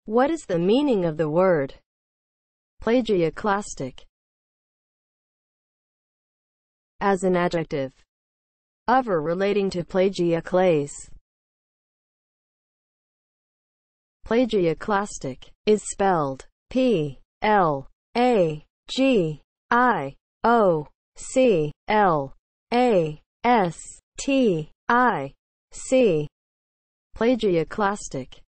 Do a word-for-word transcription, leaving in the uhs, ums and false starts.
What is the meaning of the word plagioclastic? As an adjective of or relating to plagioclase. Plagioclastic is spelled P L A G I O C L A S T I C. Plagioclastic